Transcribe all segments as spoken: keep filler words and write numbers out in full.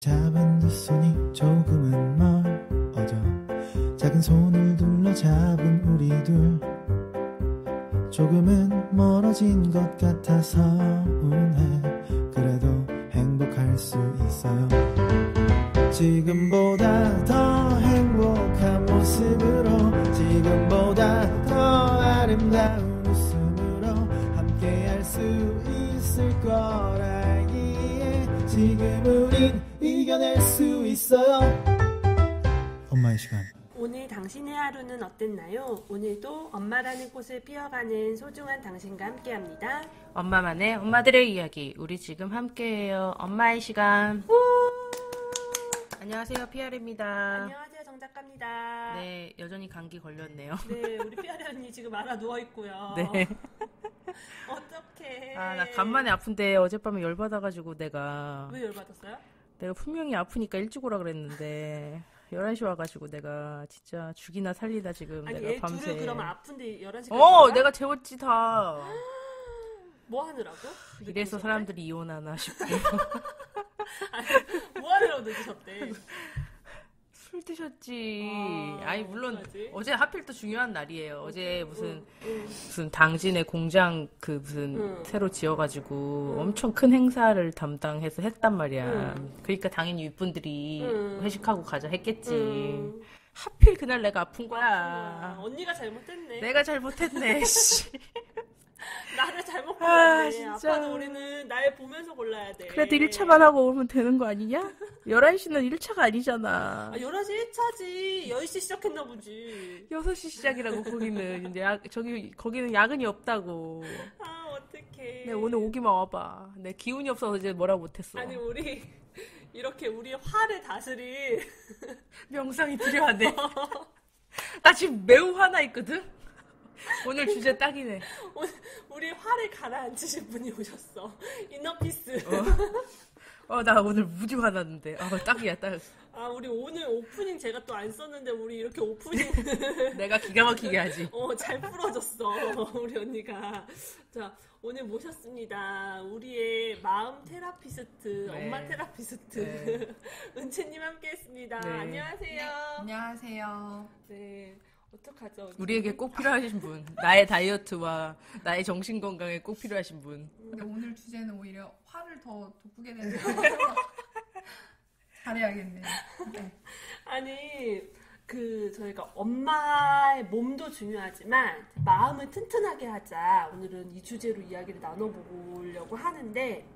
잡은 두 손이 조금은 멀어져 작은 손을 둘러 잡은 우리 둘 조금은 멀어진 것 같아 서운해 그래도 행복할 수 있어요 지금보다 더 행복한 모습으로 지금보다 더 아름다운 웃음으로 함께할 수 있을 거라기에 지금 우린 이겨낼 수 있어요 엄마의 시간 오늘 당신의 하루는 어땠나요? 오늘도 엄마라는 꽃을 피워가는 소중한 당신과 함께합니다. 엄마만의 엄마들의 이야기 우리 지금 함께해요. 엄마의 시간. 안녕하세요, 피아르입니다. 안녕하세요, 정 작가입니다. 네, 여전히 감기 걸렸네요. 네, 우리 피아르 언니 지금 알아 누워있고요. 네. 어떡해. 아, 나 간만에 아픈데 어젯밤에 열받아가지고 내가. 왜 열받았어요? 내가 분명히 아프니까 일찍 오라 그랬는데 열한 시 와가지고 내가 진짜 죽이나 살리다 지금 아니, 내가 얘 밤새. 둘을 그러면 아픈데 열한 시까지 어, 거야? 내가 재웠지 다. 뭐 하느라고? 이래서 사람들이 이혼하나 싶고. 아니, 뭐 하느라고 늦으셨대? 술 드셨지. 아, 아니 물론 어떡하지? 어제 하필 또 중요한 날이에요. 어제 무슨 응, 응. 무슨 당진의 공장 그 무슨 응. 새로 지어가지고 응. 엄청 큰 행사를 담당해서 했단 말이야. 응. 그러니까 당연히 윗분들이 응. 회식하고 가자 했겠지. 응. 하필 그날 내가 아픈 거야. 아, 언니가 잘못했네. 내가 잘못했네. 씨. 나를 잘못 아, 골랐네. 진짜. 아빠는 우리는 날 보면서 골라야 돼. 그래도 일 차만 하고 오면 되는 거 아니냐? 열한 시는 일 차가 아니잖아. 아, 열한 시 일 차지. 열 시 시작했나 보지. 여섯 시 시작이라고 거기는. 이제 야, 저기 거기는 야근이 없다고. 아, 어떡해. 내 오늘 오기만 와봐. 내 기운이 없어서 이제 뭐라 못했어. 아니, 우리 이렇게 우리 화를 다스릴 명상이 필요하네. 나 지금 매우 화나 있거든? 오늘 주제 딱이네. 오늘 우리 화를 가라앉히신 분이 오셨어. 이너피스. 어, 나 오늘 무지 화났는데. 아, 딱이야, 딱. 아, 우리 오늘 오프닝 제가 또 안 썼는데 우리 이렇게 오프닝 내가 기가 막히게 하지. 어, 잘 풀어줬어. 우리 언니가. 자, 오늘 모셨습니다. 우리의 마음 테라피스트, 네. 엄마 테라피스트 네. 은채님 함께했습니다. 네. 안녕하세요. 안녕하세요. 네, 어떡하죠? 우리에게 꼭 필요하신 분. 나의 다이어트와 나의 정신 건강에 꼭 필요하신 분. 근데 오늘 주제는 오히려 화를 더 돋구게 되는 것 같아서 잘해야겠네요. 네. 아니, 그 저희가 엄마의 몸도 중요하지만 마음을 튼튼하게 하자. 오늘은 이 주제로 이야기를 나눠보려고 하는데,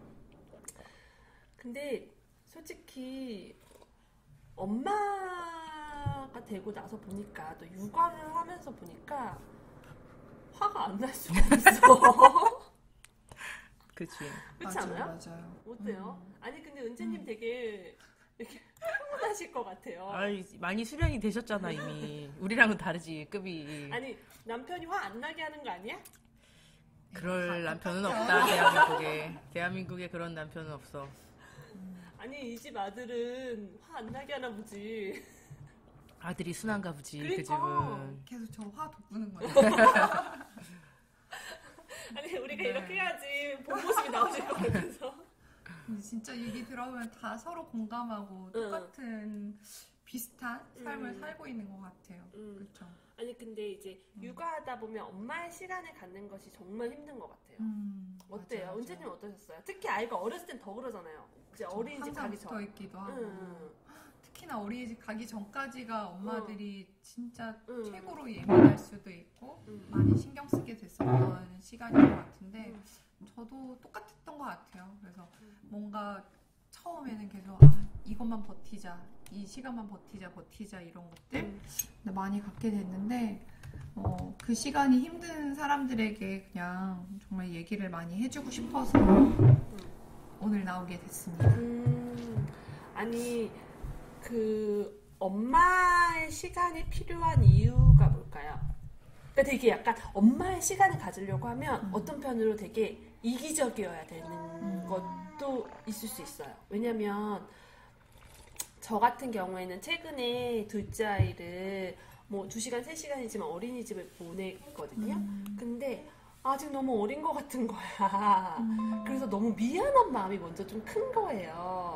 근데 솔직히 엄마가 되고 나서 보니까 또 육아를 하면서 보니까 화가 안 날 수가 없어. 그치. 그렇지 맞아요, 않아요? 맞아요. 어때요? 음. 아니 근데 은채님 음. 되게 이렇게 흥분하실 것 같아요. 아이, 많이 수련이 되셨잖아, 이미. 우리랑은 다르지, 급이. 아니 남편이 화 안 나게 하는 거 아니야? 그럴 남편은 없다, 대한민국에. 대한민국에 그런 남편은 없어. 아니 이 집 아들은 화 안 나게 하나 보지. 아들이 순한가 보지, 그 그러니까. 집은. 계속 저 화 돋구는 거예요. 아니 우리가 네. 이렇게 해야지 본 모습이 나오실 것 같아서. 근데 진짜 얘기 들어보면 다 서로 공감하고 똑같은 비슷한 삶을 음. 살고 있는 것 같아요. 음. 그렇죠. 아니 근데 이제 육아하다 보면 엄마의 시간을 갖는 것이 정말 힘든 것 같아요. 음, 어때요? 맞아요, 은채님 맞아요. 어떠셨어요? 특히 아이가 어렸을 땐 더 그러잖아요. 이제 저 어린이집 항상 가기 붙어 전. 있기도 하고 응. 특히나 어린이집 가기 전까지가 엄마들이 진짜 응. 최고로 예민할 수도 있고 응. 많이 신경 쓰게 됐었던 시간인 것 같은데 응. 저도 똑같았던 것 같아요. 그래서 응. 뭔가 처음에는 계속 아, 이것만 버티자, 이 시간만 버티자, 버티자 이런 것들 응. 근데 많이 갖게 됐는데 어, 그 시간이 힘든 사람들에게 그냥 정말 얘기를 많이 해주고 싶어서 오늘 나오게 됐습니다. 음, 아니 그 엄마의 시간이 필요한 이유가 뭘까요? 그러니까 되게 약간 엄마의 시간을 가지려고 하면 음. 어떤 편으로 되게 이기적이어야 되는 음. 것도 있을 수 있어요. 왜냐면 저 같은 경우에는 최근에 둘째 아이를 뭐 두 시간, 세 시간이지만 어린이집을 보냈거든요. 음. 근데 아직 너무 어린 것 같은 거야. 음. 그래서 너무 미안한 마음이 먼저 좀 큰 거예요.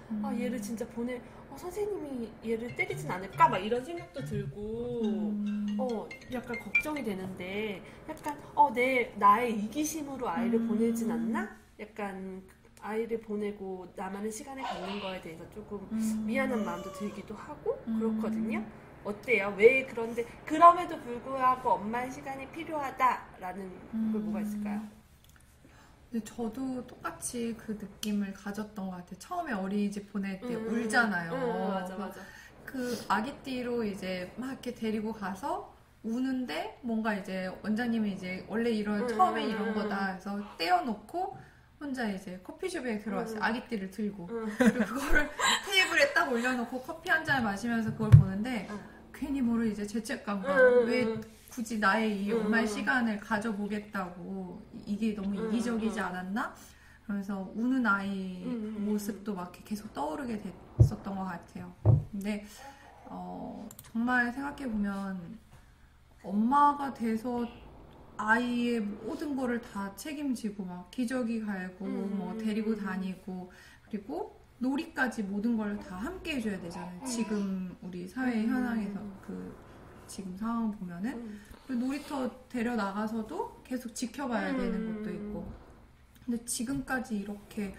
음. 아 얘를 진짜 보내 어, 선생님이 얘를 때리진 않을까 막 이런 생각도 들고 음. 어 약간 걱정이 되는데 약간 어 내 나의 이기심으로 아이를 음. 보내진 않나? 약간 아이를 보내고 나만의 시간을 갖는 거에 대해서 조금 음. 미안한 마음도 들기도 하고 음. 그렇거든요. 어때요? 왜 그런데 그럼에도 불구하고 엄마의 시간이 필요하다라는 음. 걸 뭐가 있을까요? 근데 저도 똑같이 그 느낌을 가졌던 것 같아요. 처음에 어린이집 보낼 때 음, 울잖아요. 음, 맞아 맞아. 그 아기띠로 이제 막 이렇게 데리고 가서 우는데 뭔가 이제 원장님이 이제 원래 이런 음, 처음에 음, 이런 음, 거다 해서 떼어놓고 혼자 이제 커피숍에 들어왔어요. 음. 아기띠를 들고 음. 그리고 그거를 테이블에 딱 올려놓고 커피 한 잔 마시면서 그걸 보는데 음. 괜히 모를 이제 죄책감과 음, 왜 음. 굳이 나의 이 음. 엄마의 시간을 가져보겠다고 이게 너무 음, 이기적이지 음. 않았나? 그러면서 우는 아이 음, 음, 모습도 막 이렇게 계속 떠오르게 됐었던 것 같아요. 근데 어, 정말 생각해보면 엄마가 돼서 아이의 모든 거를 다 책임지고 막 기저귀 갈고 음, 뭐 데리고 다니고 그리고 놀이까지 모든 걸 다 함께 해줘야 되잖아요. 지금 우리 사회 음. 현황에서 그 지금 상황 보면은 음. 그리고 놀이터 데려 나가서도 계속 지켜봐야 되는 음. 것도 있고 근데 지금까지 이렇게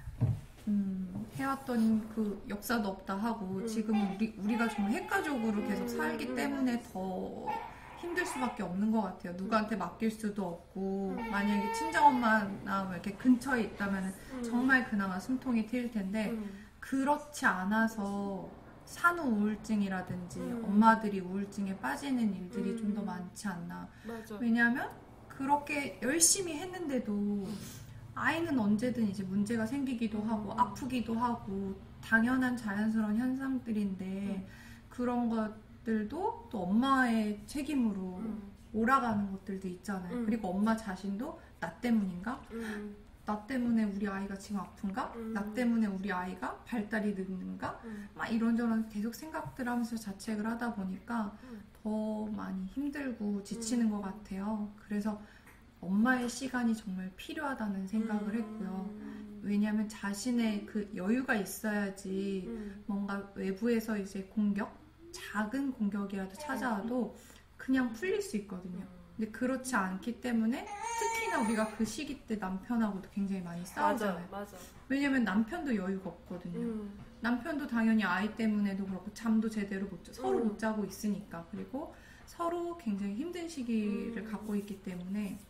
음, 해왔던 그 역사도 없다 하고 음. 지금은 우리, 우리가 정말 핵가족으로 계속 음. 살기 때문에 더 힘들 수밖에 없는 것 같아요. 누구한테 맡길 수도 없고 음. 만약에 친정엄마나 뭐 이렇게 근처에 있다면 음. 정말 그나마 숨통이 트일 텐데 음. 그렇지 않아서 산후 우울증이라든지 음. 엄마들이 우울증에 빠지는 일들이 음. 좀 더 많지 않나. 맞아. 왜냐하면 그렇게 열심히 했는데도 아이는 언제든 이제 문제가 생기기도 하고 음. 아프기도 하고 당연한 자연스러운 현상들인데 음. 그런 것들도 또 엄마의 책임으로 음. 몰아가는 것들도 있잖아요. 음. 그리고 엄마 자신도 나 때문인가? 음. 나 때문에 우리 아이가 지금 아픈가? 음. 나 때문에 우리 아이가 발달이 늦는가? 음. 막 이런저런 계속 생각들 하면서 자책을 하다 보니까 음. 더 많이 힘들고 지치는 음. 것 같아요. 그래서 엄마의 시간이 정말 필요하다는 생각을 음. 했고요. 왜냐하면 자신의 그 여유가 있어야지 음. 뭔가 외부에서 이제 공격, 작은 공격이라도 찾아와도 그냥 풀릴 수 있거든요. 근데 그렇지 않기 때문에 특히나 우리가 그 시기 때 남편하고도 굉장히 많이 맞아 싸우잖아요. 맞아. 왜냐면 남편도 여유가 없거든요. 음. 남편도 당연히 아이 때문에도 그렇고 잠도 제대로 못 자, 서로 음. 못 자고 있으니까. 그리고 서로 굉장히 힘든 시기를 음. 갖고 있기 때문에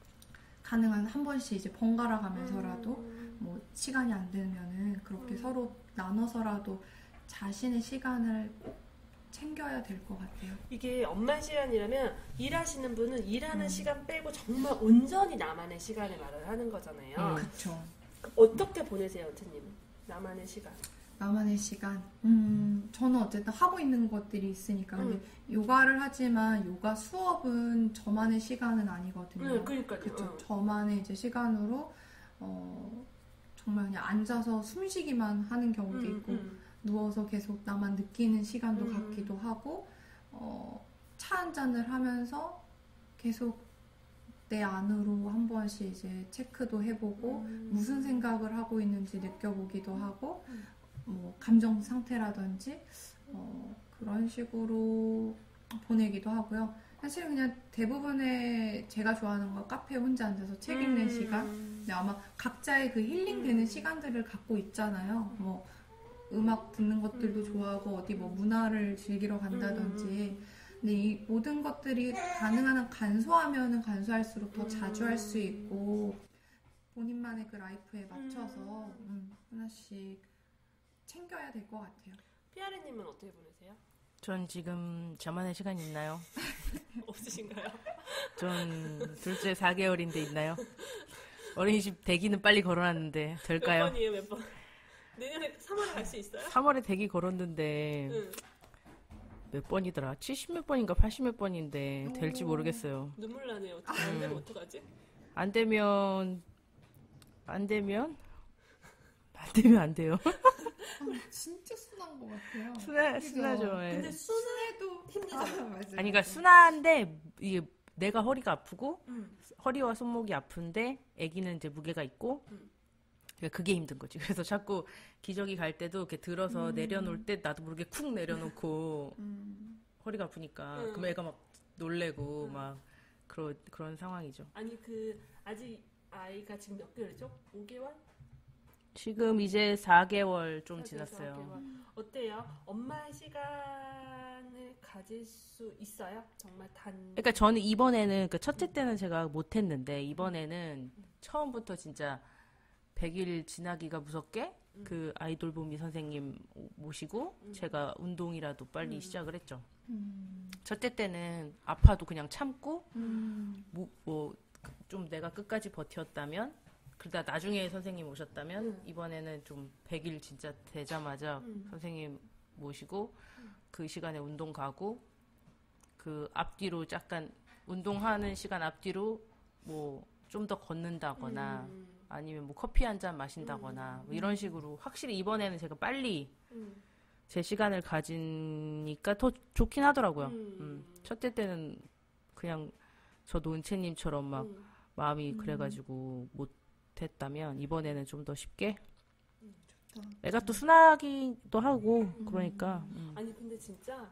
가능한 한 번씩 이제 번갈아 가면서라도 음. 뭐 시간이 안 되면은 그렇게 음. 서로 나눠서라도 자신의 시간을 꼭 챙겨야 될 것 같아요. 이게 엄마 시간이라면 일하시는 분은 일하는 음. 시간 빼고 정말 온전히 나만의 시간을 말을 하는 거잖아요. 음. 그쵸. 어떻게 보내세요, 원태님? 나만의 시간. 나만의 시간. 음, 저는 어쨌든 하고 있는 것들이 있으니까. 근데 요가를 하지만 요가 수업은 저만의 시간은 아니거든요. 응, 그러니까요. 그쵸. 응. 저만의 이제 시간으로, 어, 정말 그냥 앉아서 숨쉬기만 하는 경우도 음, 있고, 음. 누워서 계속 나만 느끼는 시간도 음. 갖기도 하고, 어, 차 한 잔을 하면서 계속 내 안으로 한 번씩 이제 체크도 해보고, 음. 무슨 생각을 하고 있는지 느껴보기도 하고, 음. 뭐 감정 상태라든지 어, 그런 식으로 보내기도 하고요. 사실 그냥 대부분의 제가 좋아하는 거 카페에 혼자 앉아서 책 읽는 음. 시간. 근데 아마 각자의 그 힐링되는 음. 시간들을 갖고 있잖아요. 뭐 음악 듣는 것들도 음. 좋아하고 어디 뭐 문화를 즐기러 간다든지. 음. 근데 이 모든 것들이 가능한 한 간소하면은 간소할수록 더 음. 자주 할 수 있고 본인만의 그 라이프에 맞춰서 음, 하나씩 챙겨야 될 것 같아요. 피아르님은 어떻게 보내세요? 전 지금 저만의 시간 있나요? 없으신가요? 전 둘째 사 개월인데 있나요? 어린이집 대기는 빨리 걸어놨는데 몇 될까요? 번이에요, 몇 번? 내년에 삼월에 갈 수 있어요? 삼월에 대기 걸었는데 응. 몇 번이더라? 칠십 몇 번인가 팔십 몇 번인데 될지 오. 모르겠어요. 눈물 나네요. 어떻게 안 되면 어떡하지? 안 되면 안 되면 안 되면 안 돼요. 진짜 순한 것 같아요. 순하, 그죠? 순하죠. 예. 근데 순해도 힘들잖아요. 아, 맞아요. 아니 그러니까 순한데 이게 내가 허리가 아프고 응. 허리와 손목이 아픈데 아기는 이제 무게가 있고 음. 그러니까 그게 힘든 거지. 그래서 자꾸 기저귀 갈 때도 이렇게 들어서 음. 내려놓을 때 나도 모르게 쿡 내려놓고 음. 허리가 아프니까 음. 그럼 애가 막 놀래고 음. 막 그런 그런 상황이죠. 아니 그 아직 아이가 지금 몇 개월이죠? 오 개월? 지금 이제 사 개월 좀 사 개월, 지났어요. 사 개월. 어때요? 엄마의 시간을 가질 수 있어요? 정말 단. 그러니까 저는 이번에는 그 첫째 때는 제가 못했는데 이번에는 처음부터 진짜 백 일 지나기가 무섭게 음. 그 아이돌 보미 선생님 모시고 음. 제가 운동이라도 빨리 음. 시작을 했죠. 음. 첫째 때는 아파도 그냥 참고 음. 뭐 좀 내가 끝까지 버텼다면 그러다 나중에 선생님 오셨다면 음. 이번에는 좀 백 일 진짜 되자마자 음. 선생님 모시고 그 시간에 운동 가고 그 앞뒤로 약간 운동하는 시간 앞뒤로 뭐 좀 더 걷는다거나 음. 아니면 뭐 커피 한 잔 마신다거나 음. 뭐 이런 식으로 확실히 이번에는 제가 빨리 음. 제 시간을 가지니까 더 좋긴 하더라고요. 음. 음. 첫째 때는 그냥 저도 은채님처럼 막 음. 마음이 음. 그래가지고 못했다면 이번에는 좀 더 쉽게 좋다. 애가 또 순하기도 하고 그러니까 음. 아니 근데 진짜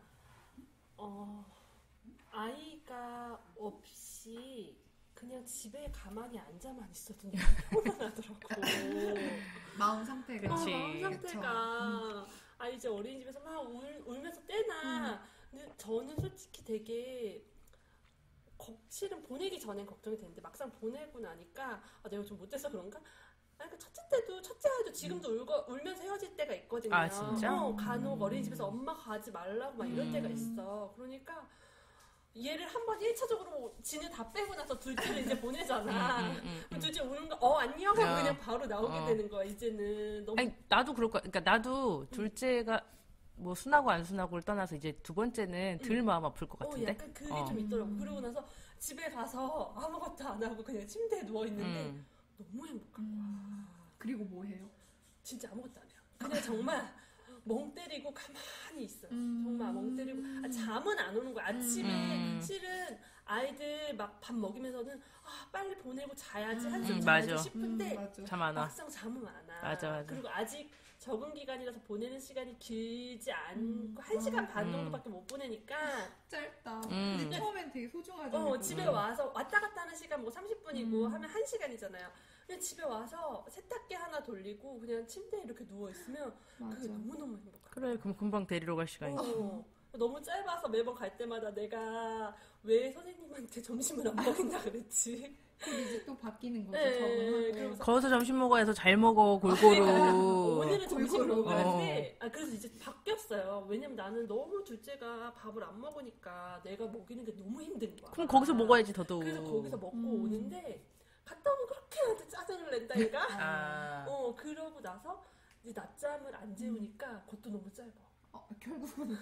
어 아이가 없이 그냥 집에 가만히 앉아만 있어도 너무 편안하더라고. 마음 상태가. 그치. 어, 마음 상태가 그쵸. 아 이제 어린이집에서 막 울, 울면서 떼나. 근데 저는 솔직히 되게 걱, 실은 보내기 전엔 걱정이 되는데 막상 보내고 나니까 아, 내가 좀 못돼서 그런가? 아니, 그러니까 첫째 때도 첫째 아이도 지금도 울고 울면서 헤어질 때가 있거든요. 아, 진짜? 어, 간혹 어린이집에서 엄마 가지 말라고 막 이럴 음. 때가 있어. 그러니까 얘를 한번 일 차적으로 진을 다 빼고 나서 둘째를 이제 보내잖아. 음, 음, 음, 그럼 음. 둘째 우는 거, 어 안녕 하고 야. 그냥 바로 나오게 어. 되는 거야. 이제는 너무 아니 나도 그럴 거야. 그러니까 나도 둘째가 뭐 순하고 안 순하고를 떠나서 이제 두 번째는 덜 음. 마음 아플 것 어, 같은데. 약간 그게 어. 좀 있더라고. 그러고 나서 집에 가서 아무것도 안 하고 그냥 침대에 누워 있는데 음. 너무 행복한 거야. 음. 그리고 뭐 해요? 진짜 아무것도 안 해요. 그냥 정말 멍 때리고 가만히 있어요. 음. 정말 멍 때리고 아, 잠은 안 오는 거야. 아침에 음. 실은 아이들 막 밥 먹이면서는 아, 빨리 보내고 자야지 음. 한숨 음, 자야지 맞아. 싶은데 음, 맞아. 잠 안 와. 막상 잠은 안 와. 맞아, 맞아. 그리고 아직 적응 기간이라서 보내는 시간이 길지 않고 음. 한 시간 반 음. 정도밖에 못 보내니까 짧다. 음. 근데 처음엔 되게 소중하잖아요. 어, 그거. 집에 와서 왔다 갔다 하는 시간 뭐 삼십 분이고 음. 하면 한 시간이잖아요. 그냥 집에 와서 세탁기 하나 돌리고 그냥 침대에 이렇게 누워 있으면 맞아. 그게 너무너무 행복해. 그래 그럼 금방 데리러 갈 시간이지. 어, 너무 짧아서 매번 갈 때마다 내가 왜 선생님한테 점심을 안 먹인다 그랬지. 그리고 이제 또 바뀌는 거죠. 네, 적응하고. 그러면서 거기서 점심 먹어야 해서 잘 먹어 골고루. 오늘은 점심 골고루. 먹었는데 아 그래서 이제 바뀌었어요. 왜냐면 나는 너무 둘째가 밥을 안 먹으니까 내가 먹이는 게 너무 힘든 거야. 그럼 거기서 먹어야지 더더욱. 그래서 거기서 먹고 음. 오는데 갔다 오면 그렇게 나한테 짜증을 낸다 얘가. 아. 어 그러고 나서 이제 낮잠을 안 재우니까 그것도 너무 짧아. 어, 결국은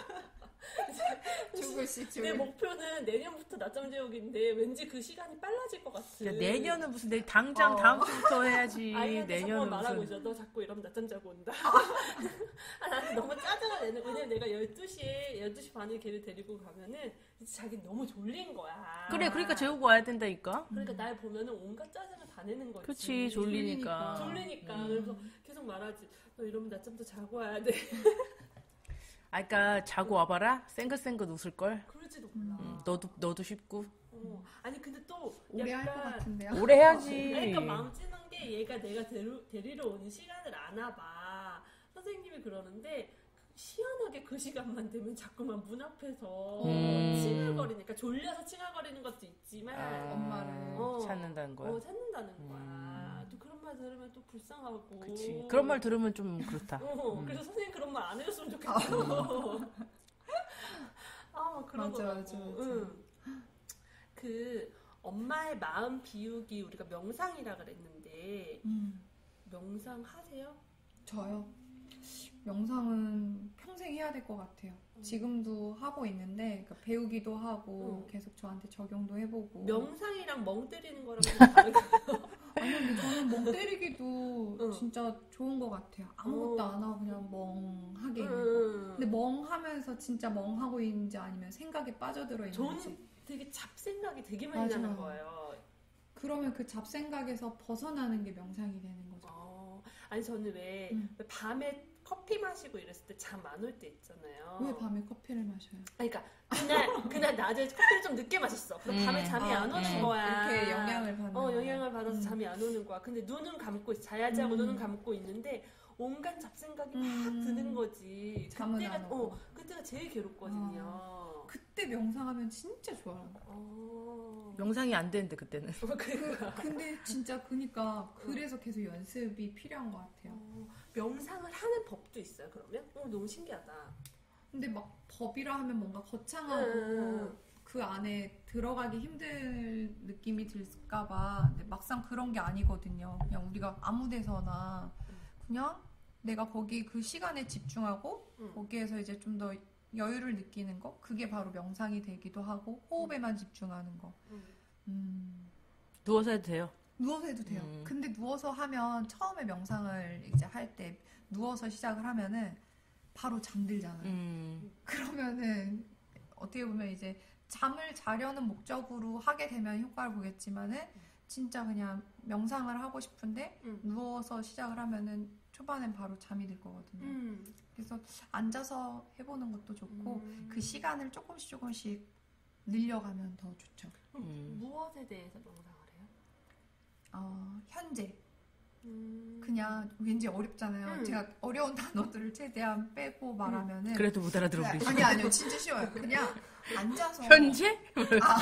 죽을시 내 죽을. 목표는 내년부터 낮잠 재우기인데 왠지 그 시간이 빨라질 것 같아. 야, 내년은 무슨 내 당장 어. 다음 주부터 해야지. 아이한테 자꾸 내년은 말하고 무슨. 있어. 너 자꾸 이러면 낮잠 자고 온다. 아, 나는 너무 짜증을 내는. 왜냐면 내가 열두 시에 열두 시 반에 걔를 데리고 가면은 이제 자기는 너무 졸린 거야. 그래 그러니까 재우고 와야 된다니까. 그러니까 날 보면은 온갖 짜증을 다 내는 거지. 그치 졸리니까. 졸리니까. 음. 그래서 계속 말하지. 너 이러면 낮잠도 자고 와야 돼. 아 그러니까 자고 와봐라. 쌩긋쌩긋 웃을 걸. 그럴지도 몰라. 음, 너도 너도 쉽고. 어. 아니 근데 또 오래 할 것 약간 같은데요. 오래 해야지. 그러니까 마음 찌는 게 얘가 내가 데리, 데리러 오는 시간을 아나 봐. 선생님이 그러는데 희한하게 그 시간만 되면 자꾸만 문 앞에서 음. 칭얼거리니까 졸려서 칭얼거리는 것도 있지만 아, 엄마를 어. 찾는다는 거야. 어, 찾는다는 거야. 음. 또 그런 말 들으면 또 불쌍하고. 그치. 그런 말 들으면 좀 그렇다. 어, 음. 그래서 선생님 그런 말 안 해줬으면 좋겠어. 아, 그러더라고. 맞아, 맞아, 맞아. 응. 그 엄마의 마음 비우기 우리가 명상이라 그랬는데 음, 명상 하세요? 저요. 명상은 평생 해야 될 것 같아요. 음. 지금도 하고 있는데 그러니까 배우기도 하고 음. 계속 저한테 적용도 해보고. 명상이랑 멍 때리는 거랑 좀 다른가요? 아니 근데 저는 멍 때리기도 응. 진짜 좋은 것 같아요. 아무것도 어. 안 하고 그냥 멍하게 있는 거. 음. 근데 멍하면서 진짜 멍하고 있는지 아니면 생각에 빠져들어 있는지. 저는 되게 잡생각이 되게 많이 맞아요. 나는 거예요. 그러면 그 잡생각에서 벗어나는 게 명상이 되는 거죠. 어. 아니 저는 왜, 음. 왜 밤에 커피 마시고 이랬을 때 잠 안 올 때 있잖아요. 왜 밤에 커피를 마셔요? 아니, 그러니까 그날 그날 낮에 커피를 좀 늦게 마셨어. 그럼 음. 밤에 잠이 아, 안 오는 음. 거야. 이렇게 영향을 받는 어 거야. 영향을 받아서 음. 잠이 안 오는 거야. 근데 눈은 감고 있어. 자야지 하고 음. 눈은 감고 있는데 온갖 잡생각이 막 음. 드는 거지. 잠은 그때가 안 오고. 어 그때가 제일 괴롭거든요. 그때 명상하면 진짜 좋아요. 어. 명상이 안 되는데 그때는. 그러니까. 근데 진짜 그니까 그래서 계속 연습이 필요한 것 같아요. 어, 명상을 하는 법도 있어요. 그러면? 어, 너무 신기하다. 근데 막 법이라 하면 뭔가 거창하고 음. 그 안에 들어가기 힘든 느낌이 들까봐. 근데 막상 그런 게 아니거든요. 그냥 우리가 아무 데서나 그냥 내가 거기 그 시간에 집중하고 음. 거기에서 이제 좀 더 여유를 느끼는 거, 그게 바로 명상이 되기도 하고 호흡에만 집중하는 거. 음. 음, 누워서 해도 돼요. 누워서 해도 돼요. 음. 근데 누워서 하면 처음에 명상을 이제 할 때 누워서 시작을 하면은 바로 잠들잖아요. 음. 그러면은 어떻게 보면 이제 잠을 자려는 목적으로 하게 되면 효과를 보겠지만은 진짜 그냥 명상을 하고 싶은데 음. 누워서 시작을 하면은 초반엔 바로 잠이 들 거거든요. 음. 그래서 앉아서 해보는 것도 좋고 음. 그 시간을 조금씩 조금씩 늘려가면 더 좋죠. 음. 무엇에 대해서 명상을 해요? 어, 현재 음. 그냥 왠지 어렵잖아요. 음. 제가 어려운 단어들을 최대한 빼고 말하면은 그래도 못 알아들어 그냥- 우리. 아니 아니요 진짜 쉬워요. 그냥 앉아서 현재? 아,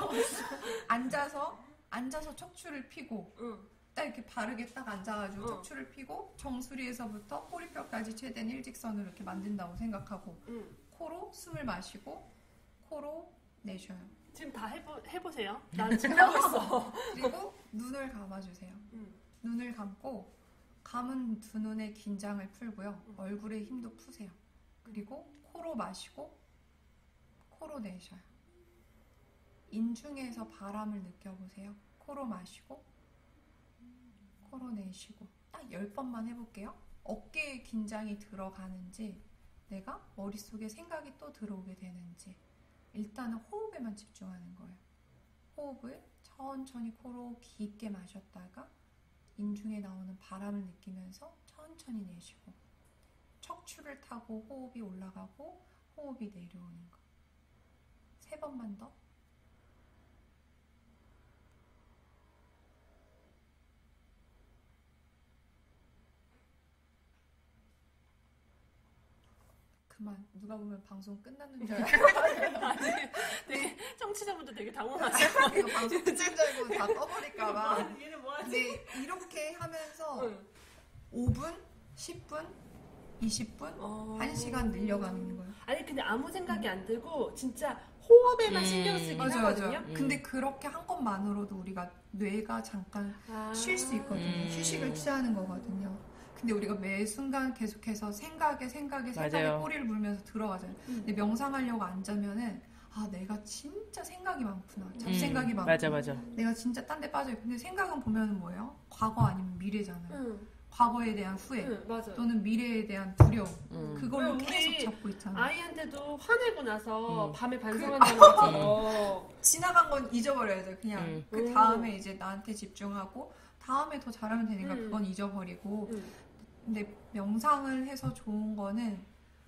앉아서 앉아서 척추를 펴고 응. 딱 이렇게 바르게 딱 앉아가지고 어. 척추를 펴고 정수리에서부터 꼬리뼈까지 최대한 일직선으로 이렇게 만든다고 생각하고 응. 코로 숨을 마시고 코로 내쉬어요. 지금 다 해보, 해보세요. 난 지금 하고 있어. 그리고 눈을 감아주세요. 응. 눈을 감고 감은 두 눈의 긴장을 풀고요. 얼굴에 힘도 푸세요. 그리고 코로 마시고 코로 내쉬어요. 인중에서 바람을 느껴보세요. 코로 마시고 코로 내쉬고 딱 열 번만 해볼게요. 어깨에 긴장이 들어가는지 내가 머릿속에 생각이 또 들어오게 되는지 일단은 호흡에만 집중하는 거예요. 호흡을 천천히 코로 깊게 마셨다가 인중에 나오는 바람을 느끼면서 천천히 내쉬고 척추를 타고 호흡이 올라가고 호흡이 내려오는 거. 세 번만 더. 그만. 누가 보면 방송 끝났는 줄 알고 아니, 되게 청취자분들 되게 당황하세요. 이거 방송 끝난 줄 알고 다 떠버릴까봐. 얘는 뭐하지? 근데 이렇게 하면서 응. 오 분, 십 분, 이십 분, 어. 한 시간 늘려가는 거예요. 아니 근데 아무 생각이 안 들고 진짜 호흡에만 음. 신경 쓰긴 맞아요, 하거든요. 맞아요. 근데 그렇게 한 것만으로도 우리가 뇌가 잠깐 아. 쉴 수 있거든요. 음. 휴식을 취하는 거거든요. 근데 우리가 매 순간 계속해서 생각에 생각에 생각에 맞아요. 꼬리를 물면서 들어가잖아요. 음. 근데 명상하려고 앉으면은 아 내가 진짜 생각이 많구나. 잡생각이 음. 많구나. 맞아 맞아. 내가 진짜 딴 데 빠져요. 근데 생각은 보면은 뭐예요? 과거 아니면 미래잖아요. 응. 과거에 대한 후회 응, 맞아요. 또는 미래에 대한 두려움. 음. 그걸로 우리 계속 잡고 있잖아요. 아이한테도 화내고 나서 음. 밤에 그 반성한다는 것처럼 지나간 건 잊어버려야죠. 그냥 음. 그 음. 다음에 이제 나한테 집중하고 다음에 더 잘하면 되니까 음. 그건 잊어버리고. 응. 근데 명상을 해서 좋은 거는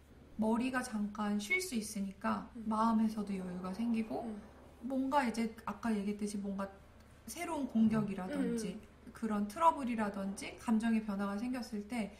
머리가 잠깐 쉴 수 있으니까 음. 마음에서도 여유가 생기고 음. 뭔가 이제 아까 얘기했듯이 뭔가 새로운 공격이라든지 음. 그런 트러블이라든지 감정의 변화가 생겼을 때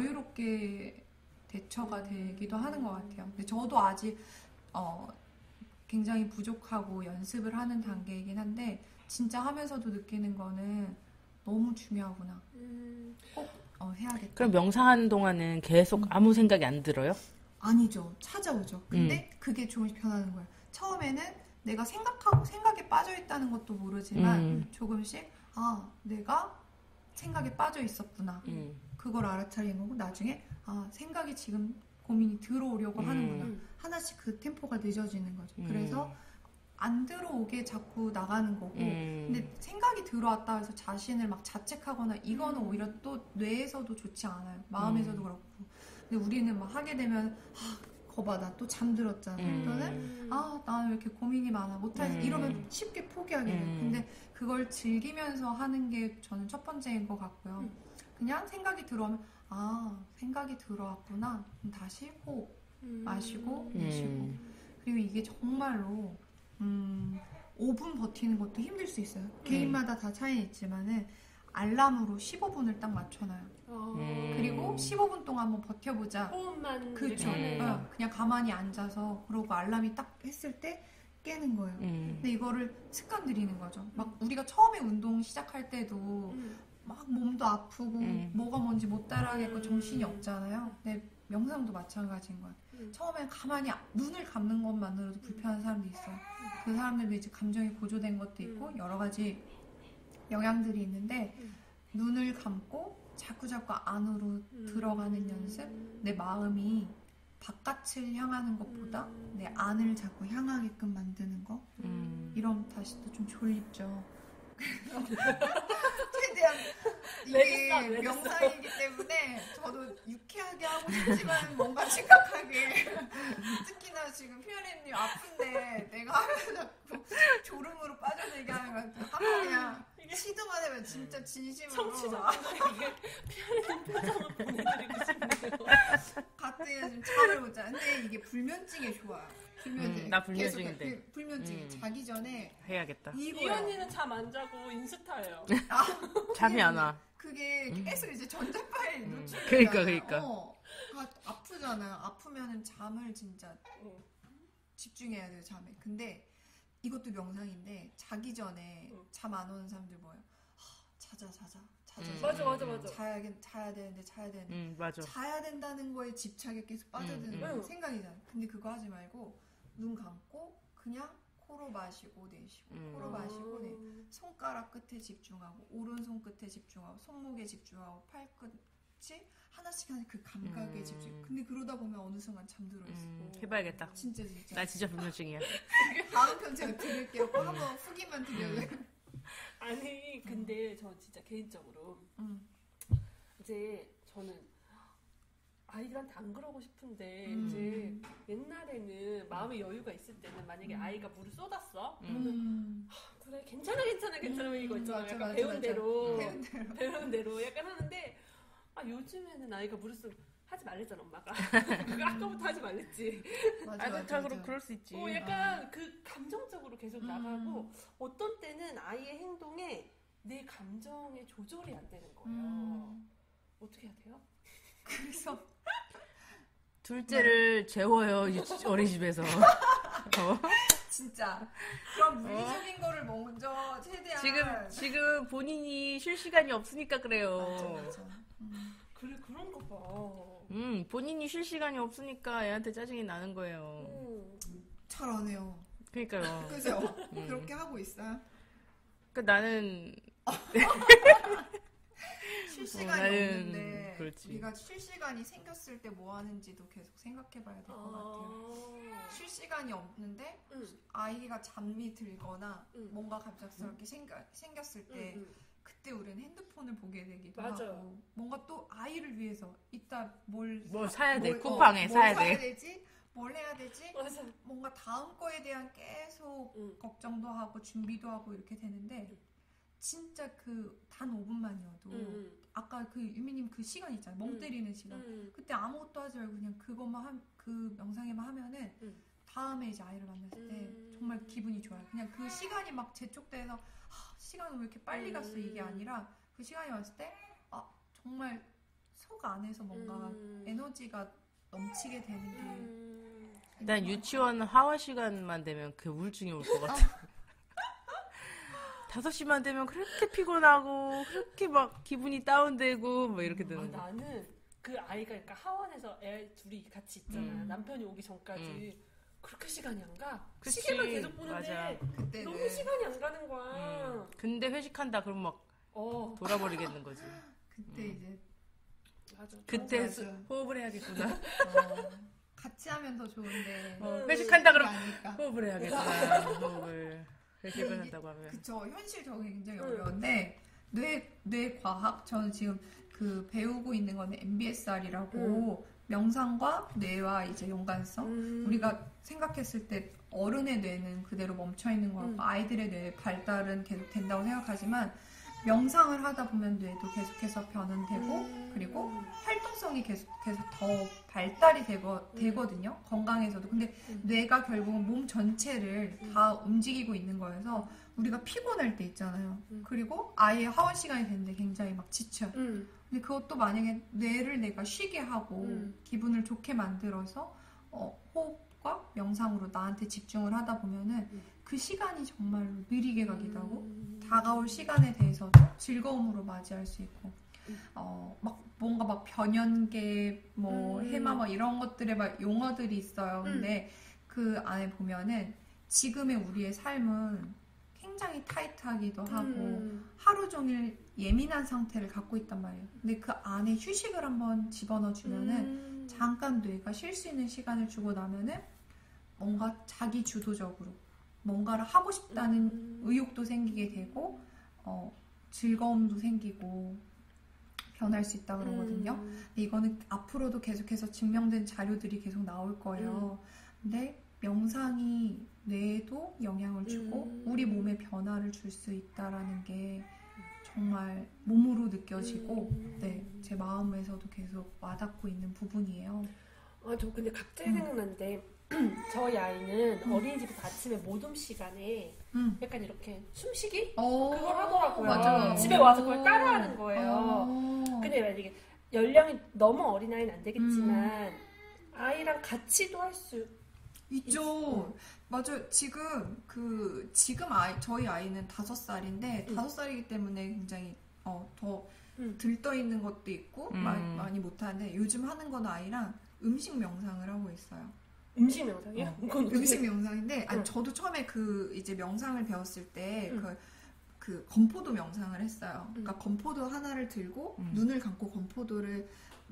여유롭게 대처가 되기도 하는 것 같아요. 근데 저도 아직 어, 굉장히 부족하고 연습을 하는 단계이긴 한데 진짜 하면서도 느끼는 거는 너무 중요하구나. 음. 꼭 어, 해야겠다. 그럼 명상하는 동안은 계속 음. 아무 생각이 안 들어요? 아니죠. 찾아오죠. 근데 그게 조금씩 변하는 거예요. 처음에는 내가 생각하고 생각에 빠져 있다는 것도 모르지만 음. 조금씩 아 내가 생각에 빠져 있었구나. 음. 그걸 알아차리는 거고 나중에 아 생각이 지금 고민이 들어오려고 음. 하는구나. 음. 하나씩 그 템포가 늦어지는 거죠. 음. 그래서 안 들어오게 자꾸 나가는 거고 음. 근데 생각이 들어왔다 해서 자신을 막 자책하거나 이거는 음. 오히려 또 뇌에서도 좋지 않아요. 마음에서도 음. 그렇고. 근데 우리는 막 하게 되면 아, 거봐 나 또 잠들었잖아. 음. 또는 아, 나는 왜 이렇게 고민이 많아. 못하겠어. 음. 이러면 쉽게 포기하게 돼요. 음. 근데 그걸 즐기면서 하는 게 저는 첫 번째인 것 같고요. 음. 그냥 생각이 들어오면 아 생각이 들어왔구나. 그럼 다시 호흡 음. 마시고 내쉬고. 음. 그리고 이게 정말로 음, 오 분 버티는 것도 힘들 수 있어요. 개인마다 다 차이 있지만은 알람으로 십오 분을 딱 맞춰놔요. 어. 음. 그리고 십오 분 동안 한번 버텨보자. 호흡만 그렇죠. 음. 어, 그냥 가만히 앉아서 그러고 알람이 딱 했을 때 깨는 거예요. 음. 근데 이거를 습관 들이는 거죠. 막 우리가 처음에 운동 시작할 때도 음. 막 몸도 아프고 음. 뭐가 뭔지 못 따라하겠고 음. 정신이 없잖아요. 근데 명상도 마찬가지인 거예요. 음. 처음엔 가만히 눈을 감는 것만으로도 불편한 사람도 있어요. 그 사람들도 이제 감정이 고조된 것도 있고 음. 여러 가지 영향들이 있는데 음. 눈을 감고 자꾸자꾸 안으로 음. 들어가는 연습, 내 마음이 바깥을 향하는 것보다 음. 내 안을 자꾸 향하게끔 만드는 거. 음. 이러면 다시 또 좀 졸립죠. 최대한 레드스타, 이게 레드스타. 명상이기 때문에 저도 유쾌하게 하고 싶지만 뭔가 심각하게 특히나 지금 피아니님 아픈데 내가 하면 자꾸 졸음으로 빠져들게 하는 것 같아요. 한번 그냥 시도만 하면 진짜 진심으로 청취자분들에게 피아니님 표정을 보내드리고 싶네요. 가뜩이나 지금 잠을 못 자. 근데 이게 불면증에 좋아요. 불면증. 음, 나 불면증인데. 계속 그 불면증 음. 자기 전에 해야겠다. 이 이거야. 언니는 잠 안 자고 인스타예요. 잠이 안 와. 그게 음. 계속 이제 전자파일 음. 노출되잖아요. 그러니까, 그러니까. 어, 아, 아프잖아요. 아프면은 잠을 진짜 응. 집중해야 돼요, 잠에. 근데 이것도 명상인데 자기 전에 응. 잠 안 오는 사람들 뭐예요? 하, 자자 자자 자자. 음. 맞아, 맞아, 맞아. 자야 자야 되는데 자야 되는데 음, 맞아. 자야 된다는 거에 집착에 계속 빠져드는 음, 음. 생각이잖아요. 근데 그거 하지 말고 눈 감고 그냥 코로 마시고 내쉬고 음. 코로 마시고 내 손가락 끝에 집중하고 오른손 끝에 집중하고 손목에 집중하고 팔끝이 하나씩 하나씩 그 감각에 음. 집중. 근데 그러다 보면 어느 순간 잠들어 있어. 음, 해봐야겠다. 진짜 진짜. 나 진짜 불면증이야. 다음 편 제가 드릴게요. 꼭 한번 후기만 드려요. 아니 근데 저 진짜 개인적으로 음. 이제 저는 아이들한테 안 그러고 싶은데 음. 이제 옛날에는 마음의 여유가 있을 때는 만약에 음. 아이가 물을 쏟았어 음. 음. 그래 괜찮아 괜찮아 괜찮아 음, 이거 있잖아 맞아, 약간 맞아, 배운 맞아. 대로 배운 대로. 배운 대로 약간 하는데 아 요즘에는 아이가 물을 쏟 하지 말랬잖아 엄마가 그거 아까부터 하지 말랬지 맞아, 아, 맞아, 다 맞아. 그럴, 그럴 수 있지. 어, 약간 그 감정적으로 계속 음. 나가고 어떤 때는 아이의 행동에 내 감정의 조절이 안 되는 거예요. 음. 어떻게 해야 돼요? 그래서 둘째를 재워요, 유치- 어린이집에서. 어? 진짜 그런 물리적인 거를 먼저 최대한 지금, 지금 본인이 쉴 시간이 없으니까 그래요. 맞아, 맞아. 음. 그래 그런 거 봐. 음, 본인이 쉴 시간이 없으니까 애한테 짜증이 나는 거예요. 음. 잘 안 해요. 그러니까요. 그죠? 음. 그렇게 하고 있어요. 그러니까 나는 쉴 시간이 어, 나는 없는데 그렇지. 우리가 쉴 시간이 생겼을 때 뭐 하는지도 계속 생각해봐야 될 것 같아요. 아. 쉴 시간이 없는데 응. 아이가 잠이 들거나 응. 뭔가 갑작스럽게 생겨, 생겼을 때 응, 응. 그때 우리는 핸드폰을 보게 되기도 맞아요. 하고 뭔가 또 아이를 위해서 이따 뭘 뭘 사야 돼. 뭘, 쿠팡에 어, 사야 뭘 돼. 사야 되지? 뭘 해야 되지? 맞아. 뭔가 다음 거에 대한 계속 응. 걱정도 하고 준비도 하고 이렇게 되는데 응. 진짜 그 단 오 분만이어도 응. 아까 그 유미님 그 시간 있잖아요. 멍 응. 때리는 시간. 응. 그때 아무것도 하지 말고 그냥 그것만 한, 그 명상에만 하면은 응. 다음에 이제 아이를 만났을 때 음. 정말 기분이 좋아요. 그냥 그 시간이 막 재촉돼서 하, 시간은 왜 이렇게 빨리 갔어 이게 음. 아니라 그 시간이 왔을 때 아, 정말 속 안에서 뭔가 음. 에너지가 넘치게 되는 게 음. 난 유치원 하원 시간만 되면 그 우울증이 올 것 같아. 다섯 시만 되면 그렇게 피곤하고 그렇게 막 기분이 다운되고 뭐 이렇게 아, 되는 거. 나는 그 아이가 그러니까 하원에서 애 둘이 같이 있잖아. 음. 남편이 오기 전까지 음. 그렇게 시간이 안 가. 그치, 시계만 계속 보는데 맞아. 그때는 너무 시간이 안 가는 거야. 음. 근데 회식한다 그러면 막 어, 돌아버리겠는 거지. 그때 음. 이제 맞아. 그때 맞아. 수- 호흡을 해야겠구나. 어, 같이 하면 더 좋은데 어, 음. 회식한다 그러면 아니까. 호흡을 해야겠구나. 호흡을 회식을 한다고 하면. 그쵸. 현실 적응이 굉장히 응. 어려운데 뇌, 뇌 과학 저는 지금 그 배우고 있는 거는 엠비에스알이라고 명상과 뇌와 이제 연관성 음. 우리가 생각했을 때 어른의 뇌는 그대로 멈춰 있는 것 같고 음. 아이들의 뇌 발달은 계속 된다고 생각하지만 명상을 하다 보면 뇌도 계속해서 변환되고 음. 그리고 활동성이 계속해서 더 발달이 되거, 되거든요. 건강에서도. 근데 음. 뇌가 결국은 몸 전체를 다 움직이고 있는 거여서 우리가 피곤할 때 있잖아요. 음. 그리고 아예 하원 시간이 됐는데 굉장히 막 지쳐요. 음. 근데 그것도 만약에 뇌를 내가 쉬게 하고 음. 기분을 좋게 만들어서 어, 호흡과 명상으로 나한테 집중을 하다 보면은 음. 그 시간이 정말로 느리게 가기도 하고 음. 다가올 시간에 대해서도 즐거움으로 맞이할 수 있고 음. 어, 막 뭔가 막 변연계 뭐 음. 해마 뭐 이런 것들의 막 용어들이 있어요. 근데 그 안에 보면은 지금의 우리의 삶은 굉장히 타이트하기도 하고 음. 하루 종일 예민한 상태를 갖고 있단 말이에요. 근데 그 안에 휴식을 한번 집어넣어 주면은 음. 잠깐 뇌가 쉴 수 있는 시간을 주고 나면은 뭔가 자기 주도적으로 뭔가를 하고 싶다는 음. 의욕도 생기게 되고 어, 즐거움도 생기고 변할 수 있다 그러거든요. 음. 근데 이거는 앞으로도 계속해서 증명된 자료들이 계속 나올 거예요. 근데 명상이 뇌에도 영향을 주고 음. 우리 몸에 변화를 줄 수 있다라는 게 정말 몸으로 느껴지고 음. 네, 제 마음에서도 계속 와닿고 있는 부분이에요. 아, 저 근데 갑자기 음. 생각났는데 저희 아이는 음. 어린이집에서 아침에 모둠 시간에 음. 약간 이렇게 숨쉬기? 어, 그걸 하더라고요. 맞아. 집에 와서 그걸 따라하는 거예요. 어. 근데 만약에 연령이 너무 어린아이는 안 되겠지만 음. 아이랑 같이도 할 수 있죠. 맞아요. 지금 그 지금 아이 저희 아이는 다섯 살인데 음. 다섯 살이기 때문에 굉장히 어, 더 음. 들떠 있는 것도 있고 음. 많이, 많이 못하는데 요즘 하는 건 아이랑 음식 명상을 하고 있어요. 음식 명상이요? 어. 그건 어떻게- 음식 명상인데 아니 응. 저도 처음에 그 이제 명상을 배웠을 때 응. 그 그 건포도 명상을 했어요. 그러니까 응. 건포도 하나를 들고 음. 눈을 감고 건포도를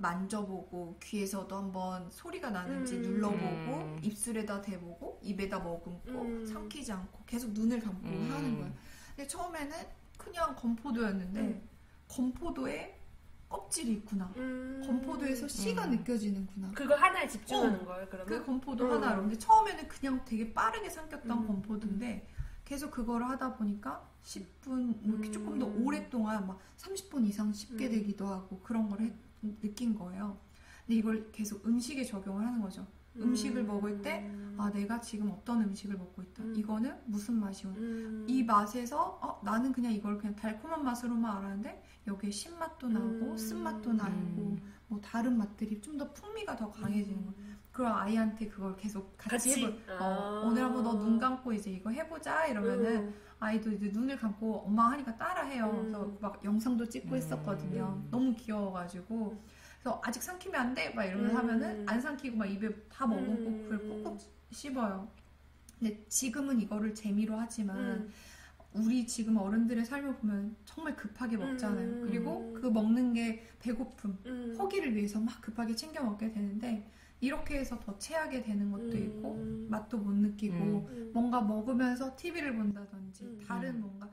만져보고 귀에서도 한번 소리가 나는지 음. 눌러보고 음. 입술에다 대보고 입에다 머금고 음. 삼키지 않고 계속 눈을 감고 음. 하는 거예요. 근데 처음에는 그냥 건포도였는데 음. 건포도에 껍질이 있구나. 음. 건포도에서 씨가 음. 느껴지는구나. 그거 하나에 집중하는 어. 거예요, 그러면? 그 건포도 음. 하나로. 근데 처음에는 그냥 되게 빠르게 삼켰던 음. 건포도인데 계속 그거를 하다 보니까 십 분 뭐 이렇게 음. 조금 더 오랫동안 막 삼십 분 이상 쉽게 음. 되기도 하고 그런 걸 해- 느낀 거예요. 근데 이걸 계속 음식에 적용을 하는 거죠. 음식을 먹을 때 아, 내가 지금 어떤 음식을 먹고 있다. 음. 이거는 무슨 맛이 오나. 음. 이 맛에서 어, 나는 그냥 이걸 그냥 달콤한 맛으로만 알았는데 여기에 신맛도 나고 음. 쓴맛도 나고 음. 뭐 다른 맛들이 좀 더 풍미가 더 강해지는 거예요. 음. 그럼 아이한테 그걸 계속 같이, 같이? 해볼 아. 어, 오늘 한번 너 눈 감고 이제 이거 해보자 이러면은 음. 아이도 이제 눈을 감고 엄마 하니까 따라해요. 음. 그래서 막 영상도 찍고 음. 했었거든요. 음. 너무 귀여워가지고 그래서 아직 삼키면 안 돼? 막 이러면서 음. 하면은 안 삼키고 막 입에 다 머금고 음. 그걸 꾹꾹 씹어요. 근데 지금은 이거를 재미로 하지만 음. 우리 지금 어른들의 삶을 보면 정말 급하게 먹잖아요. 음. 그리고 그 먹는 게 배고픔, 음. 허기를 위해서 막 급하게 챙겨 먹게 되는데 이렇게 해서 더 체하게 되는 것도 음. 있고 맛도 못 느끼고 음. 음. 뭔가 먹으면서 티비를 본다든지 음. 다른 뭔가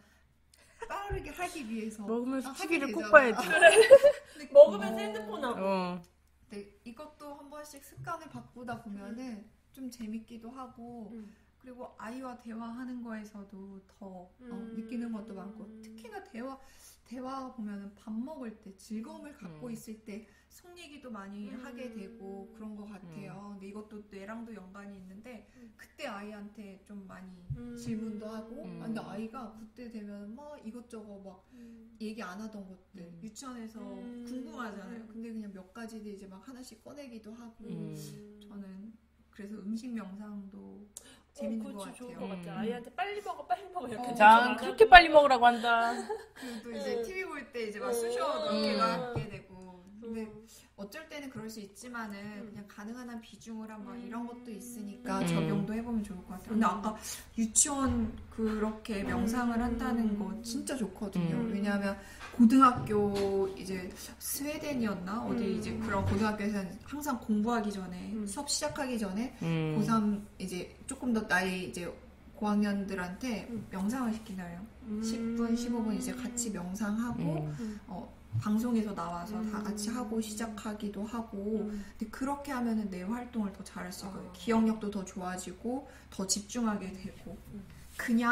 빠르게 하기 위해서 먹으면서 아, 티비를 하게 꼭 되잖아. 봐야지. 근데 먹으면서 어, 핸드폰 하고. 어. 근데 이것도 한 번씩 습관을 바꾸다 보면은 좀 재밌기도 하고 음. 그리고 아이와 대화하는 거에서도 더 어, 음. 느끼는 것도 많고 특히나 대화 대화 보면은 밥 먹을 때 즐거움을 갖고 음. 있을 때 속 얘기도 많이 음. 하게 되고 그런 것 같아요. 근데 이것도 뇌랑도 연관이 있는데 음. 그때 아이한테 좀 많이 음. 질문도 하고 음. 근데 아이가 그때 되면 막 이것저것 막 음. 얘기 안 하던 것들 음. 유치원에서 음. 궁금하잖아요. 근데 그냥 몇 가지를 이제 막 하나씩 꺼내기도 하고 음. 저는 그래서 음식 명상도 재밌는 어, 것 그치, 좋을 같아요. 것 같아. 음. 아이한테 빨리 먹어, 빨리 먹어 이렇게. 어. 조절 난 안 그렇게 하고. 빨리 먹으라고 한다. 그리고 또 이제 음. 티비 볼 때 이제 막 음. 쑤셔 넣기도 음. 하게 되고 근데 음. 어쩔 때는 그럴 수 있지만은 음. 그냥 가능한 한 비중을 한번 음. 이런 것도 있으니까 음. 적용도 해보면 좋을 것 같아요. 근데 음. 아까 유치원 그렇게 명상을 음. 한다는 거 진짜 좋거든요. 음. 왜냐하면 고등학교 이제 스웨덴이었나 어디 음. 이제 그런 고등학교에서는 항상 공부하기 전에 음. 수업 시작하기 전에 음. 고삼 이제 조금 더 나이 이제 고학년들한테 음. 명상을 시키나요? 음. 십 분, 십오 분 이제 같이 명상하고 음. 어, 방송에서 나와서 음. 다 같이 하고 시작하기도 하고 음. 근데 그렇게 하면은 내 활동을 더 잘할 수 있고요. 아. 기억력도 더 좋아지고 더 집중하게 되고 음. 그냥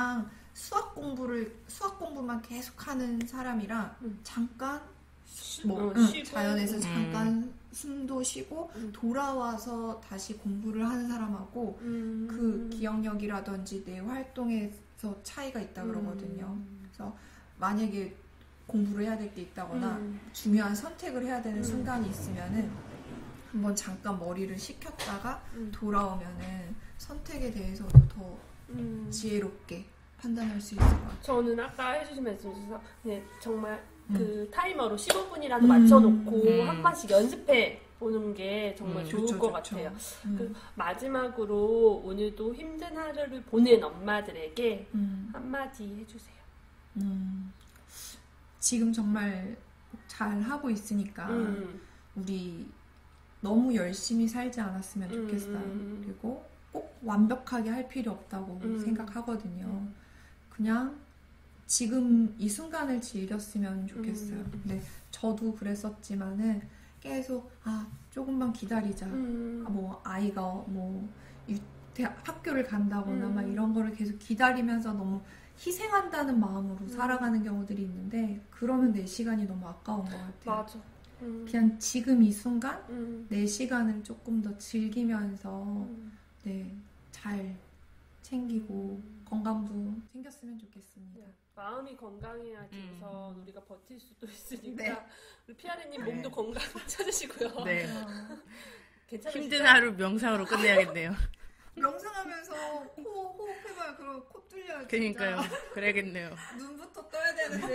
수학 공부를 수학 공부만 계속하는 사람이랑 음. 잠깐 뭐 어, 응, 쉬고. 자연에서 음. 잠깐 숨도 쉬고 음. 돌아와서 다시 공부를 하는 사람하고 음. 그 기억력이라든지 내 활동에서 차이가 있다 그러거든요. 음. 그래서 만약에 공부를 해야 될 게 있다거나 음. 중요한 선택을 해야 되는 음. 순간이 있으면은 한번 잠깐 머리를 식혔다가 음. 돌아오면은 선택에 대해서도 더 음. 지혜롭게 판단할 수 있을 것 같아요. 저는 아까 해주신 말씀 중에서 그냥 정말 음. 그 타이머로 십오 분이라도 음. 맞춰놓고 음. 한 번씩 연습해 보는 게 정말 음. 좋을 좋죠, 것 좋죠. 같아요. 음. 그 마지막으로 오늘도 힘든 하루를 보낸 엄마들에게 음. 한마디 해주세요. 음. 지금 정말 잘 하고 있으니까 음. 우리 너무 열심히 살지 않았으면 음. 좋겠어요. 음. 그리고 꼭 완벽하게 할 필요 없다고 음. 생각하거든요. 음. 그냥 지금 이 순간을 즐겼으면 좋겠어요. 음. 근데 저도 그랬었지만은 계속 아 조금만 기다리자. 음. 아, 뭐 아이가 뭐 유- 대학, 학교를 간다거나 음. 막 이런 거를 계속 기다리면서 너무 희생한다는 마음으로 음. 살아가는 경우들이 있는데 그러면 내 시간이 너무 아까운 것 같아요. 맞아. 음. 그냥 지금 이 순간 음. 내 시간을 조금 더 즐기면서 음. 네, 잘 챙기고 건강도 챙겼으면 좋겠습니다. 네. 마음이 건강해야지 음. 우선 우리가 버틸 수도 있으니까 네. 우리 피아레님 네. 몸도 건강 찾으시고요. 네. 괜찮으시죠? 힘든 하루 명상으로 끝내야겠네요. 명상하면서 코 호흡해봐요. 그럼 코 뚫려요. 그러니까요. 그래야겠네요. 눈부터 떠야 되는데.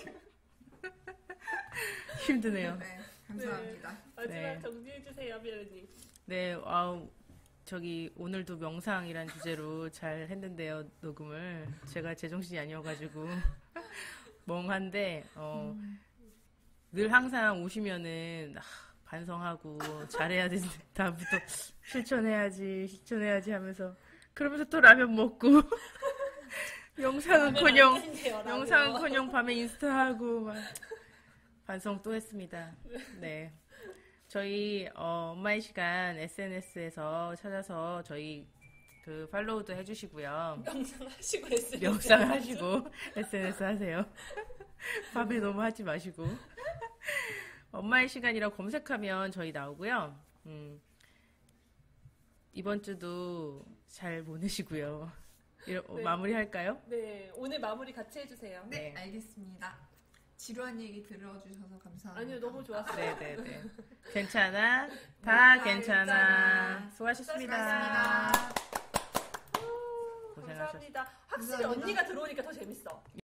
힘드네요. 네, 감사합니다. 마지막 네. 정리해주세요, 피아레님. 네, 아우 저기 오늘도 명상이란 주제로 잘 했는데요, 녹음을. 제가 제정신이 아니어가지고 멍한데 어, 늘 항상 오시면은 아, 반성하고 잘해야 되는데 다음부터 실천해야지, 실천해야지 하면서 그러면서 또 라면 먹고 영상은커녕 영상은커녕 밤에 인스타하고 막 반성 또 했습니다. 네. 저희 어, 엄마의 시간 에스엔에스에서 찾아서 저희 그 팔로우도 해주시고요. 명상하시고 에스엔에스 명상 하시고 에스엔에스 하세요. 밤에 너무 하지 마시고. 엄마의 시간이라고 검색하면 저희 나오고요. 음, 이번 주도 잘 보내시고요. 이러, 어, 네. 마무리할까요? 네, 오늘 마무리 같이 해주세요. 네, 네. 알겠습니다. 지루한 얘기 들어주셔서 감사합니다. 아니요, 너무 좋았어요. 네네네. 괜찮아. 다 네, 괜찮아. 괜찮아. 수고하셨습니다. 수고하셨습니다. 고생하셨습니다. 감사합니다. 확실히 감사합니다. 언니가 들어오니까 더 재밌어.